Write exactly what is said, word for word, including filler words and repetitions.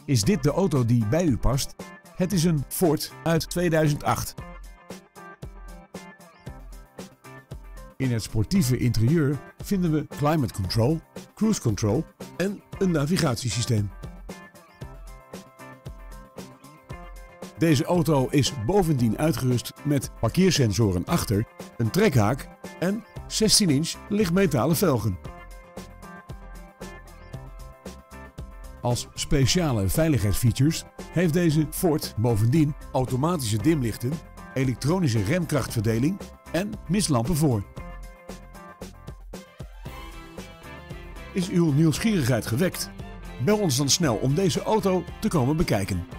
Is dit de auto die bij u past? Het is een Ford uit tweeduizend acht. In het sportieve interieur vinden we climate control, cruise control en een navigatiesysteem. Deze auto is bovendien uitgerust met parkeersensoren achter, een trekhaak en zestien inch lichtmetalen velgen. Als speciale veiligheidsfeatures heeft deze Ford bovendien automatische dimlichten, elektronische remkrachtverdeling en mistlampen voor. Is uw nieuwsgierigheid gewekt? Bel ons dan snel om deze auto te komen bekijken.